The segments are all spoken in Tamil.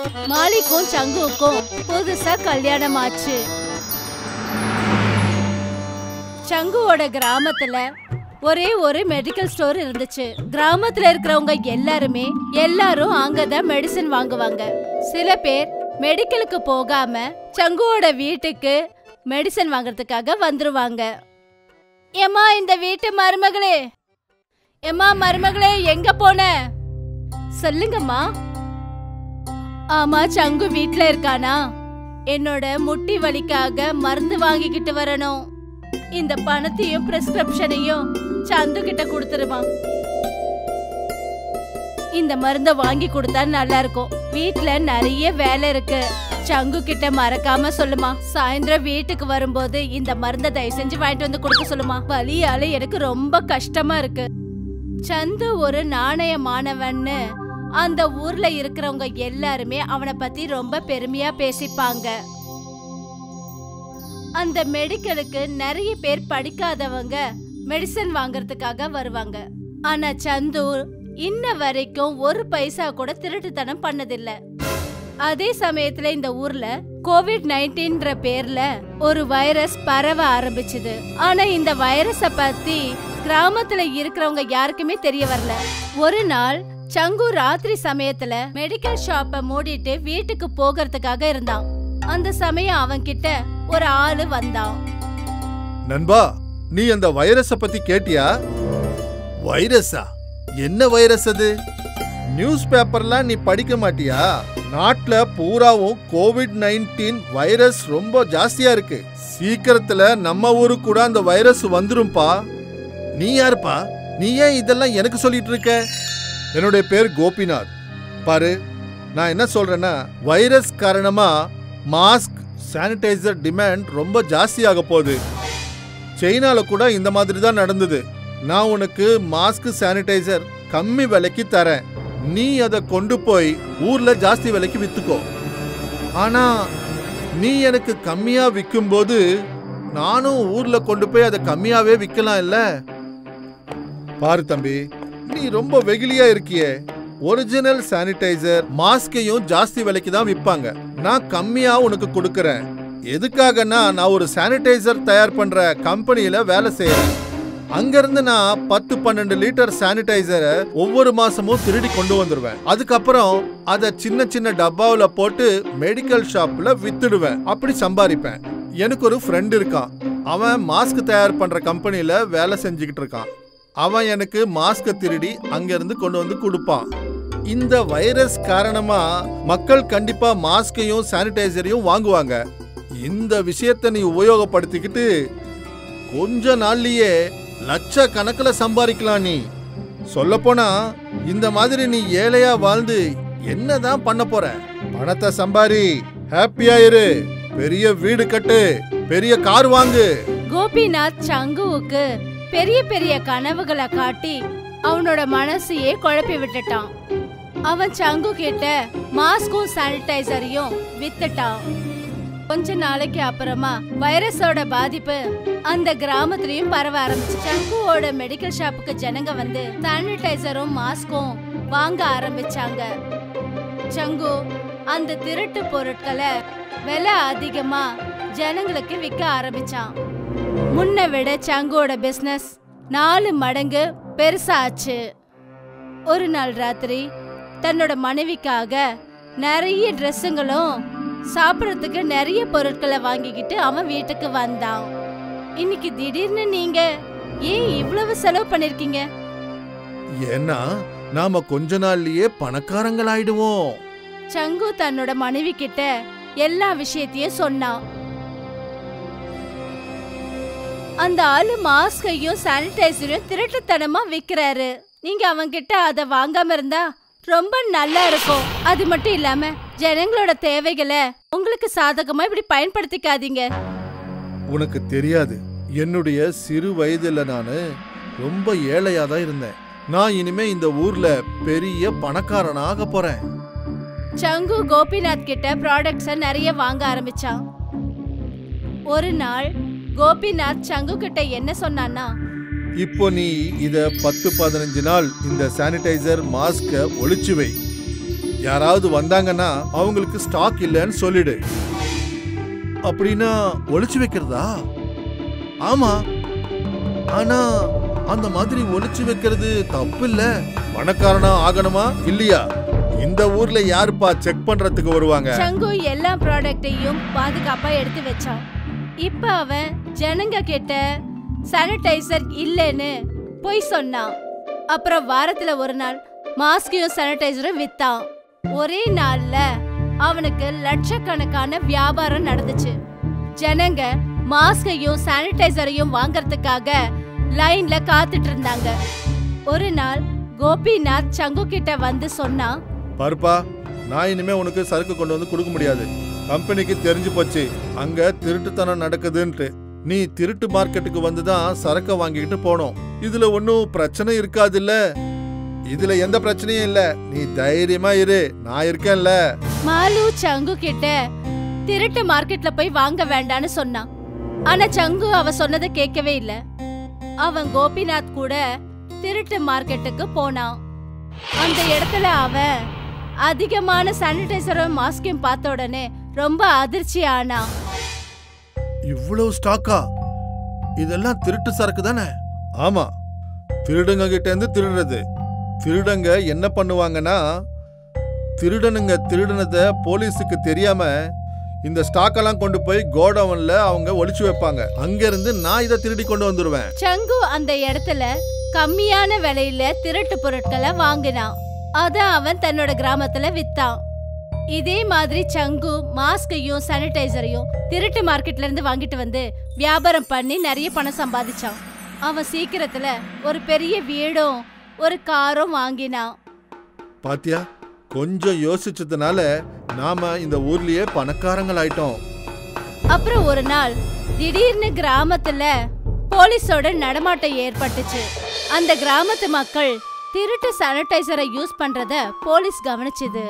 மாலிக்கும் சங்குவுக்கும் புதுசா கல்யாணம் ஆச்சு. சங்குவோட கிராமத்துல ஒரே ஒரு மெடிக்கல் ஸ்டோர் இருந்துச்சு. கிராமத்துல இருக்கிறவங்க எல்லாரும் அங்கதான் மெடிசன் வாங்குவாங்க. சில பேர் மெடிக்கலுக்கு போகாம சங்குவோட வீட்டுக்கு மெடிசன் வாங்குறதுக்காக வந்துருவாங்க. ஏமா இந்த வீட்டு மருமகளே, எங்க போன சொல்லுங்கம்மா. ஆமா, சங்கு வீட்ல இருக்கானா? என்னோட முட்டி வலிக்காக மருந்து வாங்கிக்கிட்டு வரணும். இந்த பணத்தையும் பிரிஸ்கிரிப்ஷனையும் சந்து கிட்ட கொடுத்துருமா. இந்த மருந்த வாங்கி கொடுத்தா நல்லா இருக்கும். வீட்ல நிறைய வேலை இருக்கு. சங்கு கிட்ட மறக்காம சொல்லுமா. சாயந்தரம் வீட்டுக்கு வரும்போது இந்த மருந்த தயவு செஞ்சு வாங்கிட்டு வந்து கொடுக்க சொல்லுமா. வலியால எனக்கு ரொம்ப கஷ்டமா இருக்கு. சந்து ஒரு நாணயமானவன்னு அந்த ஊர்ல இருக்கிறவங்க எல்லாருமே அவனை பத்தி ரொம்ப பெருமையா பேசிப்பாங்க. அந்த மெடிக்கலுக்கு நிறைய பேர் படிக்காதவங்க மெடிசன் வாங்கறதுக்காக வருவாங்க. ஆனா சந்து இன்ன வரைக்கும் ஒரு பைசா கூட திருட்டுத்தனம் பண்ணதில்லை. அதே சமயத்துல இந்த ஊர்ல COVID-19 பேர்ல ஒரு வைரஸ் பரவ ஆரம்பிச்சுது. ஆனா இந்த வைரஸ பத்தி கிராமத்துல இருக்கிறவங்க யாருக்குமே தெரிய வரல. ஒரு நாள் சங்கு ராத்திரி சமயத்துல மெடிக்கல் ஷாப்ப மூடிட்டு வீட்டுக்கு போகிறதுக்காக இருந்தான். அந்த சமயம் அவன் கிட்ட ஒரு ஆளு வந்தான். நண்பா, நீ அந்த வைரஸ பத்தி கேட்டியா? வைரஸா? என்ன வைரஸ் அது? நியூஸ் பேப்பர்லாம் நீ படிக்க மாட்டியா? நாட்டுல பூராவும் COVID-19 வைரஸ் ரொம்ப ஜாஸ்தியா இருக்கு. சீக்கிரத்துல நம்ம ஊருக்கு கூட அந்த வைரஸ் வந்துரும்பா. நீ யாருப்பா? நீ ஏன் இதெல்லாம் எனக்கு சொல்லிட்டு இருக்க? என்னுடைய பேர் கோபிநாத். பாரு, நான் என்ன சொல்றேன்னா, வைரஸ் காரணமா மாஸ்க், சானிடைசர் டிமாண்ட் ரொம்ப ஜாஸ்தியாக போகுது. சைனால கூட இந்த மாதிரி தான் நடந்தது. நான் உனக்கு மாஸ்க், சானிடைசர் கம்மி விலைக்கு தரேன். நீ அதை கொண்டு போய் ஊர்ல ஜாஸ்தி விலைக்கு வித்துக்கோ. ஆனா நீ எனக்கு கம்மியா விற்கும் போது நானும் ஊர்ல கொண்டு போய் அதை கம்மியாவே விற்கலாம் இல்ல? பாரு தம்பி, நீ ரொம்ப வெகுளியா இருக்கியே. ஒரிஜினல் சானிடைசர் மாஸ்கையும் ஜாஸ்தி விலைக்கு தான் விற்பாங்க. நான் கம்மியா உனக்கு கொடுக்கறேன். எதுக்காகனா, நான் ஒரு சானிடைசர் தயார் பண்ற கம்பெனியில வேலை செய்யறேன். அங்கிருந்து நான் 10-12 லிட்டர் சானிடைசரை ஒவ்வொரு மாசமும் திருடி கொண்டு வந்துருவேன். அதுக்கப்புறம் அதை சின்ன சின்ன டப்பாவில போட்டு மெடிக்கல் ஷாப்ல வித்துடுவேன். அப்படி சம்பாதிப்பேன். எனக்கு ஒரு ஃப்ரெண்ட் இருக்கான். அவன் மாஸ்க் தயார் பண்ற கம்பெனியில வேலை செஞ்சுக்கிட்டு இருக்கான். அவன் எனக்கு மாஸ்க திருடி அங்கிருந்து கொண்டு வந்து கொடுப்பான். இந்த வைரஸ் காரணமா மக்கள் கண்டிப்பா மாஸ்கையும் சானிடைசரையும் வாங்குவாங்க. இந்த விஷயத்தை நீ உபயோகப்படுத்திக்கிட்டு கொஞ்ச நாள்லயே லட்சக்கணக்கில் சம்பாதிக்கலாம். நீ சொல்ல போனா இந்த மாதிரி நீ ஏழையா வாழ்ந்து என்னதான் பண்ண போற? பணத்தை சம்பாரி, ஹாப்பியா இரு, பெரிய வீடு கட்டு, பெரிய கார் வாங்கு. கோபிநாத் சங்குவுக்கு பெரிய பெரிய கனவுகளை காட்டி அவனோட மனசையே குழப்பி விட்டுட்டான். அவன் சங்கு கிட்ட மாஸ்கும் சானிடைசரையும் வித்துட்டான். கொஞ்ச நாளைக்கு அப்புறமா வைரஸோட பாதிப்பு அந்த கிராமத்திலயும் பரவ ஆரம்பிச்சு. சங்குவோட மெடிக்கல் ஷாப்புக்கு ஜனங்க வந்து சானிடைசரும் மாஸ்கும் வாங்க ஆரம்பிச்சாங்க. சங்கு அந்த திருட்டு பொருட்களை விலை அதிகமா ஜனங்களுக்கு விற்க ஆரம்பிச்சான். முன்ன விட சங்குவோட பிசினஸ் 4 மடங்கு பெருசாச்சு. ஒரு நாள் ராத்திரி தன்னோட மனைவிக்காக நிறைய ட்ரெஸ்ஸுங்களும் சாப்பிடறதுக்கு நிறைய பொருட்களை வாங்கிக்கிட்டு அவன் வீட்டுக்கு வந்தான். இன்னைக்கு திடீர்னு நீங்க ஏன் இவ்வளவு செலவு பண்ணிருக்கீங்க? ஏன்னா நாம கொஞ்ச நாள்லயே பணக்காரங்களாயிடுவோம். சங்கு தன்னோட மனைவி கிட்ட எல்லா விஷயத்தையும் சொன்னான். அந்த ஆளு மாஸ்கையும் சானிடைசரையும் திருட்டுத்தனமா விக்கிறாரு. நீங்க அவன்கிட்ட அதை வாங்காம இருந்தா ரொம்ப நல்லா இருக்கும். அது மட்டும் இல்லாம ஜனங்களோட தேவைகளை உங்களுக்கு சாதகமா இப்படி பயன்படுத்திக்காதீங்க. உனக்கு தெரியாது, என்னுடைய சிறு வயதுல நானு ரொம்ப ஏழையா தான் இருந்தேன். நான் இனிமே இந்த ஊர்ல பெரிய பணக்காரனாக போறேன். சங்கு கோபிநாத் கிட்ட ப்ராடக்ட்ஸ நிறைய வாங்க ஆரம்பிச்சான். ஒரு நாள் கோபிநாத் சங்கு கிட்ட என்ன சொன்னான்னா, இப்போ நீ இத 10-15 நாள் இந்த சானிடைசர் மாஸ்க ஒளிச்சு வை. யாராவது வந்தாங்கன்னா அவங்களுக்கு ஸ்டாக் இல்லைன்னு சொல்லிடு. அப்படின்னா ஒளிச்சு வைக்கிறதா? ஆமா, ஆனா அந்த மாதிரி ஒளிச்சு வைக்கிறது தப்பு இல்ல. பணக்காரனா ஆகணுமா இல்லையா? இந்த ஊர்ல யாருப்பா செக் பண்றதுக்கு வருவாங்க? சங்கு எல்லா ப்ராடக்ட்டையும் பாதுகாப்பா எடுத்து வச்சான். இப்ப அவன் ஜனங்க கிட்ட சானிடைசர் இல்லைன்னு போய் சொன்னான். அப்புறம் வாரத்துல ஒரு நாள் மாஸ்கையும் சானிடைசரும் வித்தான். ஒரே நாள்ல அவனுக்கு லட்சக்கணக்கான வியாபாரம் நடந்துச்சு. ஜனங்க மாஸ்கையும் சானிடைசரையும் வாங்கறதுக்காக லைன்ல காத்துட்டு இருந்தாங்க. ஒரு நாள் கோபிநாத் சங்கு கிட்ட வந்து சொன்னா, பாருப்பா, நான் இனிமே உனக்கு சரக்கு கொண்டு வந்து கொடுக்க முடியாது. கம்பெனிக்கு தெரிஞ்சு போச்சு அங்க திருட்டுத்தனம் நடக்குதுன்ட்டு. நீ திருட்டு மார்க்கெட்டுக்கு வந்துதான் சரக்க வாங்கிட்டு போனோம். இதுல ஒன்னும் பிரச்சனை இருக்காது இல்ல? இதுல எந்த பிரச்சனையும் இல்ல, நீ தைரியமா இரு, நான் இருக்கேன்ல. மாலு சங்கு கிட்ட திருட்டு மார்க்கெட்ல போய் வாங்க வேண்டான்னு சொன்னான். ஆனா சங்கு அவ சொன்னதை கேட்கவே இல்ல. அவன் கோபிநாத் கூட திருட்டு மார்க்கெட்டுக்கு போனான். அந்த இடத்துல அவன் அதிகமான சானிடைசரும் மாஸ்கையும் பார்த்த உடனே ரொம்ப அதிர்ச்சி ஆனான். இவ்வளவு ஸ்டாக்கா? இதெல்லாம் திருட்டு சரக்கு தானே? ஆமா, திருடுங்க கிட்ட இருந்து திருடுறது. திருடங்க என்ன பண்ணுவாங்கன்னா, திருடனுங்க திருடுனத போலீஸுக்கு தெரியாம இந்த ஸ்டாக்கெல்லாம் கொண்டு போய் கோடவுன்ல அவங்க ஒளிச்சு வைப்பாங்க. அங்க இருந்து நான் இதை திருடி கொண்டு வந்துருவேன். சங்கு அந்த இடத்துல கம்மியான விலையில திருட்டு பொருட்களை வாங்கினான். அத அவன் தன்னோட கிராமத்துல வித்தான். இதே மாதிரி சங்கு மாஸ்கையும் சானிடைசரையும் திருட்டு மார்க்கெட்ல இருந்து வாங்கிட்டு வந்து வியாபாரம் பண்ணி நிறைய பணம் சம்பாதிச்சான். அவன் சீக்கிரத்துல ஒரு பெரிய வீடும் ஒரு காரும் வாங்கினான். பாத்தியா, கொஞ்சம் யோசிச்சதுனால நாம இந்த ஊர்லயே பணக்காரங்கள் ஆயிட்டோம். அப்புறம் ஒரு நாள் திடீர்னு கிராமத்துல போலீஸோட நடமாட்டம் ஏற்பட்டுச்சு. அந்த கிராமத்து மக்கள் திருட்டு சானிடைசரை யூஸ் பண்றத போலீஸ் கவனிச்சது.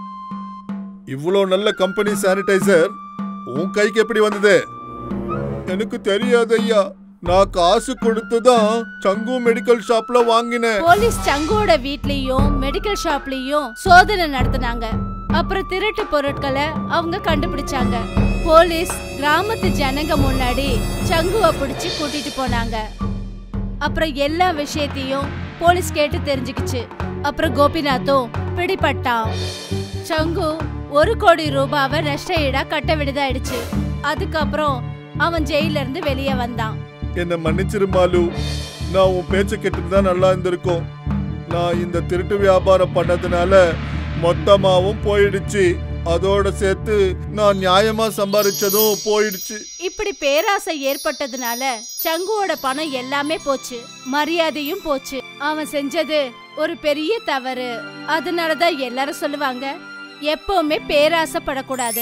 இவ்வளோ நல்ல கம்பெனி சானிடைசர் உன் கைக்கு எப்படி வந்தது? எனக்கு தெரியாது ஐயா, நான் காசு கொடுத்துதான் சங்கு மெடிக்கல் ஷாப்ல வாங்கினேன். போலீஸ் சங்குவோட வீட்லயும் மெடிக்கல் ஷாப்லயும் சோதனை நடத்தினாங்க. அப்புறம் திருட்டு பொருட்களை அவங்க கண்டுபிடிச்சாங்க. போலீஸ் கிராமத்து ஜனங்க முன்னாடி சங்குவை பிடிச்சு கூட்டிட்டு போனாங்க. அப்புறம் எல்லா விஷயத்தையும் போலீஸ் கேட்டு தெரிஞ்சுக்கிச்சு. அப்புறம் கோபிநாத்தும் பிடிபட்டான். சங்கு 1 கோடி ரூபாவை நஷ்ட ஈடா கட்ட விடுதாயிடுச்சு. அதுக்கப்புறம் அவன் ஜெயில இருந்து வெளியே வந்தான். என்ன மன்னிச்சிரு மாலு, நான் உன் பேச்ச கேட்டுதான் நல்லா இருந்திருக்கும். நான் இந்த திருட்டு வியாபாரம் பண்ணதுனால மொத்தமாவும் போயிடுச்சு. அதோட சேர்த்து நான் நியாயமா சம்பாதிச்சதும் போயிடுச்சு. இப்படி பேராசை ஏற்பட்டதுனால சங்குவோட பணம் எல்லாமே போச்சு, மரியாதையும் போச்சு. அவன் செஞ்சது ஒரு பெரிய தவறு. அதனாலதான் எல்லாரும் சொல்லுவாங்க, எப்பவுமே பேராசைப்படக்கூடாது.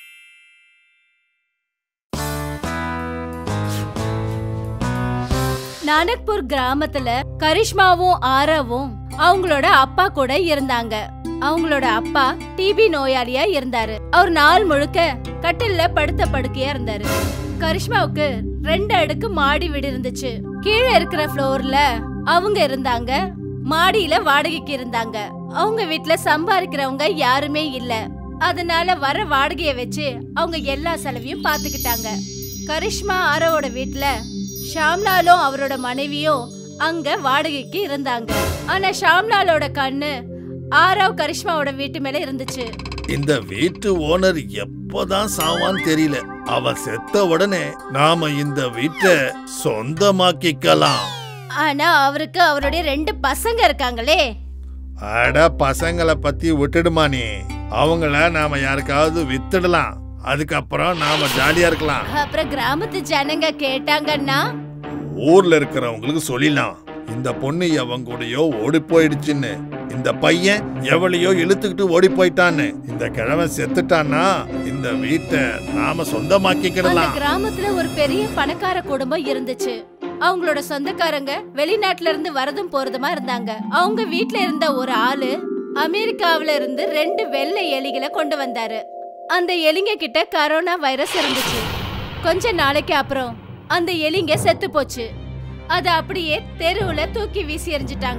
நானக்பூர் கிராமத்துல கரிஷ்மாவும் ஆரவும் அவங்களோட அப்பா கூட இருந்தாங்க. அவங்களோட அப்பா டிபி நோயாளியா இருந்தாரு. அவர் நாள் முழுக்க கட்டில்ல படுத்த படுக்கையா இருந்தாரு. கரிஷ்மாவுக்கு 2 அடுக்கு மாடி வீடு இருந்துச்சு. கீழே இருக்கிற ஃப்ளோர்ல அவங்க இருந்தாங்க, மாடியில வாடகைக்கு இருந்தாங்க. அவங்க வீட்ல சம்பாதிக்கிறவங்க யாருமே இல்ல. அதனால வர வாடகைய வச்சு அவங்க எல்லா செலவையும் பாத்துக்கிட்டாங்க. கரிஷ்மா ஆரவோட வீட்ல ஷாம்லாலும் அவரோட மனைவியும் அங்க வாடகைக்கு இருந்தாங்க. ஆனா ஷாம்லாலோட கண்ணு ஆரவ் கரிஷ்மாவோட வீட்டு மேல இருந்துச்சு. இந்த வீட்டு ஓனர் எப்பதான் சாவான்னு தெரியல. அவ செத்த உடனே நாம இந்த வீட்டை சொந்தமாக்கிக்கலாம். ஆனா அவருக்கு அவருடைய 2 பசங்க இருக்காங்களே. அட, பசங்களை பத்தி விட்டுடுமா நீ. அவங்கள நாம யாருக்காவது வித்துடலாம். அதுக்கப்புறம் நாம ஜாலியா இருக்கலாம். அப்புறம் கிராமத்து ஜனங்க கேட்டாங்கன்னா ஊர்ல இருக்கிறவங்களுக்கு சொல்லிடலாம், இந்த பொண்ணு எவங்கூடயோ ஓடி போயிடுச்சுன்னு, இந்த பையன் எவளையோ இழுத்துக்கிட்டு ஓடி போயிட்டான்னு. இந்த கிழவன் செத்துட்டான்னா இந்த வீட்டை நாம சொந்தமாக்கிக்கிடலாம். கிராமத்துல ஒரு பெரிய பணக்கார குடும்பம் இருந்துச்சு. அவங்களோட சொந்தக்காரங்க வெளிநாட்டுல இருந்து வரதும் போறதுமா இருந்தாங்க. அவங்க வீட்ல இருந்த ஒரு ஆளு அமெரிக்காவில இருந்து 2 வெள்ளை எலிகளை கொண்டு வந்தாரு. அந்த எலிங்க கிட்ட கரோனா வைரஸ் இருந்துச்சு. கொஞ்ச நாளைக்கு அப்புறம் அந்த எலிங்க செத்து போச்சு. அத அப்படியே தெருவுல தூக்கி வீசி எறிஞ்சிட்டாங்க.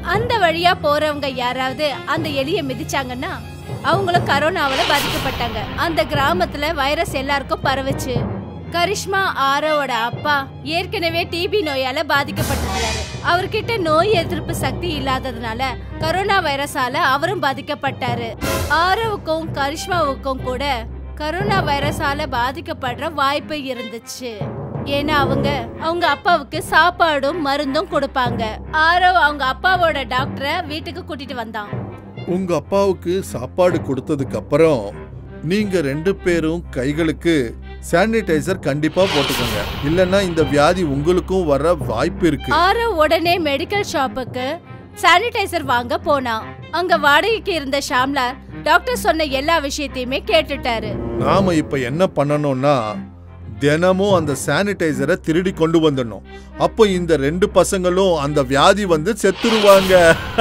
அந்த வழியா போறவங்க யாராவது அந்த எலிய மிதிச்சாங்கன்னா அவங்களும் கரோனாவால பாதிக்கப்பட்டாங்க. அந்த கிராமத்துல வைரஸ் எல்லாருக்கும் பரவுச்சு. கரிஷ்மா ஆரோவோட அப்பா ஏற்கனவே டிபி நோயால பாதிக்கப்பட்டிருந்தாரு. அவர்கிட்ட நோய் எதிர்ப்பு சக்தி இல்லாததுனால கரோனா வைரஸால அவரும் பாதிக்கப்பட்டாரு. ஆரோவுக்கும் கரிஷ்மாவுக்கும் கூட கரோனா வைரஸால பாதிக்கப்படுற வாய்ப்பு இருந்துச்சு. ஏன்னா அவங்க அப்பாவுக்கு சாப்பாடும் மருந்தும் கொடுப்பாங்க. ஆரவ் அவங்க அப்பாவோட டாக்டரை வீட்டுக்கு கூட்டிட்டு வந்தான். உங்க அப்பாவுக்கு சாப்பாடு கொடுத்ததுக்கு அப்புறம் நீங்க 2 பேரும் கைகளுக்கு சானிடைசர் கண்டிப்பா போட்டுக்கோங்க, இல்லன்னா இந்த வியாதி உங்களுக்கும் வர வாய்ப்பு இருக்கு. ஆரவ் உடனே மெடிக்கல் ஷாப்புக்கு சானிடைசர் வாங்க போனான். அங்க வாடகைக்கு இருந்த ஷாம்லால் டாக்டர் சொன்ன எல்லா விஷயத்தையுமே கேட்டுட்டாரு. நாம இப்ப என்ன பண்ணணும்னா தினமும் அந்த சானிடைசரை திருடி கொண்டு வந்துடணும். அப்போ இந்த 2 பசங்களும் அந்த வியாதி வந்து செத்துருவாங்க.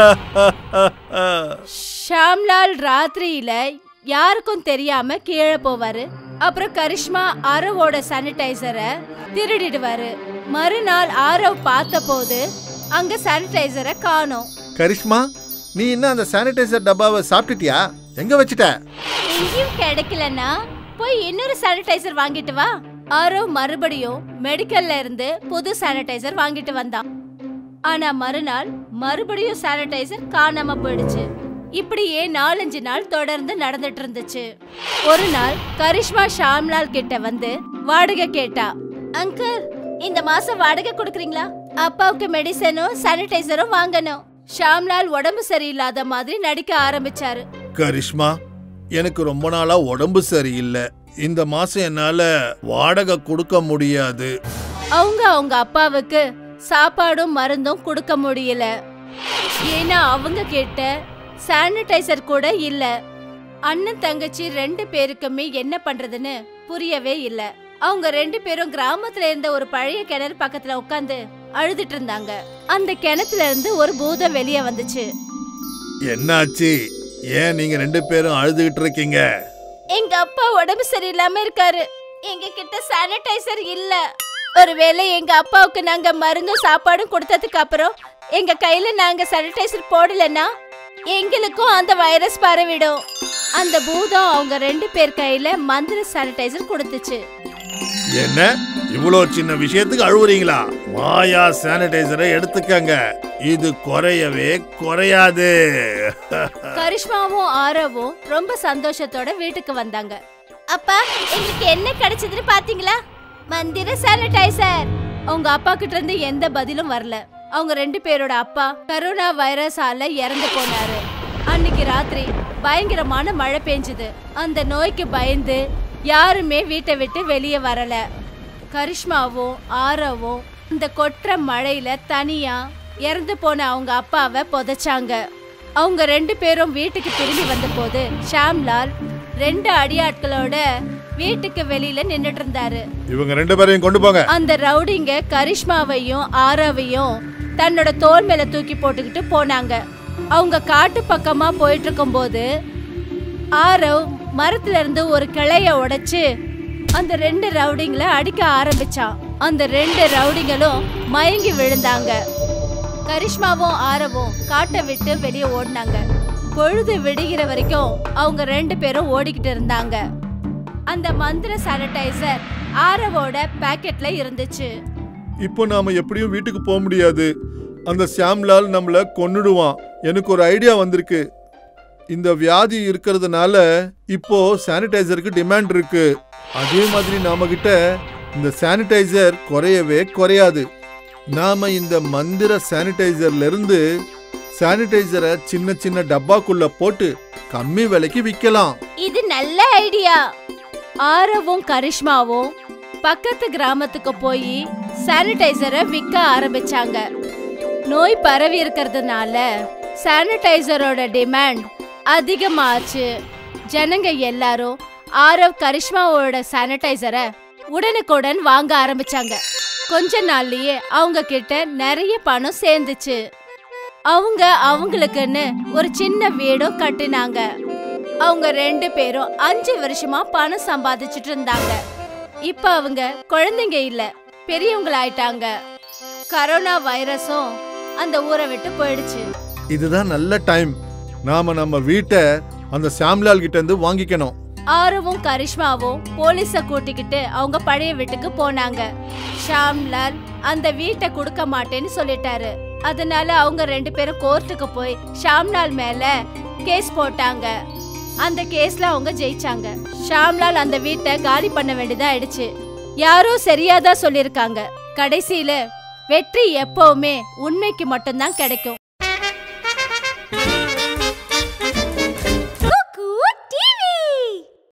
ஷாம்லால் ராத்திரியில யாருக்கும் தெரியாம கீழே போவாரு. அப்புறம் கரிஷ்மா ஆரவோட சானிடைசரை திருடிடுவாரு. மறுநாள் ஆரவ் பார்த்த போது அங்க சானிடைசரை காணோம். கரிஷ்மா, நீ இன்னும் அந்த சானிடைசர் டப்பாவை சாப்பிட்டுட்டியா? எங்க வச்சிட்ட? எங்கேயும் கிடைக்கலன்னா போய் இன்னொரு சானிடைசர் வாங்கிட்டு வா. ஆரவ் மறுபடியும் மெடிக்கல்ல இருந்து புது சானிடைசர் வாங்கிட்டு வந்தான். ஆனா மறுநாள் மறுபடியும் சானிடைசர் காணாம போயிடுச்சு. இப்படியே 4-5 நாள் தொடர்ந்து நடந்துட்டு இருந்துச்சு. ஒரு நாள் கரிஷ்மா ஷாம்லால் கிட்ட வந்து வாடகை கேட்டா. அங்கிள், இந்த மாசம் வாடகை கொடுக்கறீங்களா? அப்பாவுக்கு மெடிசனும் சானிடைசரும் வாங்கணும். ஷாம்லால் உடம்பு சரியில்லாத மாதிரி நடிக்க ஆரம்பிச்சாரு. கரிஷ்மா, எனக்கு ரொம்ப நாளா உடம்பு சரியில்லை, இந்த மாசம் என்னால வாடகை கொடுக்க முடியாது. அவங்க அப்பாவுக்கு சாப்பாடும் மருந்தும் கொடுக்க முடியல. ஏன்னா அவங்க கிட்ட சானிடைசர் கூட இல்ல. அண்ணன் தங்கச்சி 2 பேருக்குமே என்ன பண்றதுன்னு புரியவே இல்ல. அவங்க 2 பேரும் கிராமத்துல இருந்த ஒரு பழைய கிணறு பக்கத்துல உட்கார்ந்து அழுதுட்டு இருந்தாங்க. அந்த கிணத்துல இருந்து ஒரு பூதம் வெளியே வந்துச்சு. என்னாச்சு? ஏன் நீங்க 2 பேரும் அழுதுகிட்டு இருக்கீங்க? எங்க அப்பா உடம்பு சரியில்லாம இருக்காரு. எங்க கிட்ட சானிடைசர் இல்ல. ஒருவேளை எங்க அப்பாவுக்கு நாங்க மருந்தும் சாப்பாடும் கொடுத்ததுக்கு அப்புறம் எங்க கையில நாங்க சானிடைசர் போடலன்னா எங்களுக்கும் அந்த வைரஸ் பரவிடும். அந்த பூதம் அவங்க 2 பேர் கையில மந்திர சானிடைசர் கொடுத்துச்சு. என்ன, இவ்வளோ சின்ன விஷயத்துக்கு அழுவுறீங்களா? மாயா சானிடைசரை எடுத்துக்கங்க, இது குறையவே குறையாது. கரிஷ்மாவும் ஆரவும் ரொம்ப சந்தோஷத்தோட வீட்டுக்கு வந்தாங்க. அப்பா, எங்களுக்கு என்ன கிடைச்சதுன்னு பாத்தீங்களா? மந்திர சானிடைசர். அவங்க அப்பா கிட்ட இருந்து எந்த பதிலும் வரல. அவங்க 2 பேரோட அப்பா கரோனா வைரஸால இறந்து போனாரு. அன்னைக்கு ராத்திரி பயங்கரமான மழை பெஞ்சது. அந்த நோய்க்கு பயந்து யாருமே வீட்டை விட்டு வெளியே வரல. கரிஷ்மாவும் ஆரவும் இந்த கொற்ற மழையில தனியா இறந்து போன அவங்க அப்பாவை புதைச்சாங்க. அவங்க 2 பேரும் வீட்டுக்கு திரும்பி வந்த போது ஷாம்லால் 2 அடியாட்களோட வீட்டுக்கு வெளியில நின்னுட்டு இருந்தாரு. இவங்க 2 பேரையும் கொண்டு போங்க. அந்த ரவுடிங்க கரிஷ்மாவையும் ஆரவையும் தன்னோட தோள் மேல தூக்கி போட்டுக்கிட்டு போனாங்க. அவங்க காட்டு பக்கமா போயிட்டு இருக்கும் போது ஆரவ் மரத்துல இருந்து ஒரு கிளைய உடைச்சு அந்த 2 ரவுடிங்களை அடிக்க ஆரம்பிச்சான். அந்த 2 ரவுடிங்களும் மயங்கி விழுந்தாங்க. கரிஷ்மாவும் ஆரவும் காட்டை விட்டு வெளியே ஓடினாங்க. பொழுது விடுகிற வரைக்கும் அவங்க 2 பேரும் ஓடிக்கிட்டு இருந்தாங்க. அந்த மந்திர சானிடைசர் ஆரவோட பாக்கெட்ல இருந்துச்சு. இப்போ நாம எப்படியும் வீட்டுக்கு போக முடியாது. அந்த ஷாம்லால் நம்மள கொன்னுடுவான். எனக்கு ஒரு ஐடியா வந்திருக்கு. இந்த வியாதி இருக்கிறதுனால இப்போ சானிடைசருக்கு டிமாண்ட் இருக்கு. அதே மாதிரி நாம கிட்ட இந்த சானிடைசர் குறையவே குறையாது. நாம இந்த மந்திர சானிடைசர்ல இருந்து சானிடைசரை சின்ன சின்ன டப்பாக்குள்ள போட்டு கம்மி விலைக்கு விற்கலாம். இது நல்ல ஐடியா. ஆரவும் கரிஷ்மாவும் பக்கத்து கிராமத்துக்கு போய் சானிடைசரை விற்க ஆரம்பிச்சாங்க. நோய் பரவி இருக்கிறதுனால சானிடைசரோட டிமாண்ட் அதிகமாச்சு. ஜனங்க எல்லாரும் ஆரவ் கரிஷ்மாவோட சானிடைசரை உடனுக்குடன் வாங்க ஆரம்பிச்சாங்க. கொஞ்ச நாள்லயே அவங்க கிட்ட நிறைய பணம் சேர்ந்துச்சு. அவங்களுக்குன்னு ஒரு சின்ன வீடும் கட்டினாங்க. அவங்க 2 பேரும் 5 வருஷமா பணம் சம்பாதிச்சுட்டு இருந்தாங்க. இப்ப அவங்க குழந்தைங்க இல்ல, பெரியவங்களாயிட்டாங்க. கரோனா வைரஸும் அந்த ஊரை விட்டு போயிடுச்சு. இதுதான் நல்ல டைம். நாம நம்ம வீட்டை அந்த சாம்லால் கிட்ட இருந்து வாங்கிக்கணும். ஆரவும் கரிஷ்மாவும் போலீஸ கூட்டிக்கிட்டு அவங்க பழைய வீட்டுக்கு போனாங்க. ஷாம்லால் அந்த வீட்டை கொடுக்க மாட்டேன்னு சொல்லிட்டாரு. அதனால அவங்க 2 பேரும் கோர்ட்டுக்கு போய் ஷாம்லால் மேல கேஸ் போட்டாங்க. அந்த கேஸ்ல அவங்க ஜெயிச்சாங்க. ஷாம்லால் அந்த வீட்டை காலி பண்ண வேண்டியதா ஆயிடுச்சு. யாரோ சரியாதான் சொல்லிருக்காங்க, கடைசியில வெற்றி எப்பவுமே உண்மைக்கு மட்டும்தான் கிடைக்கும்.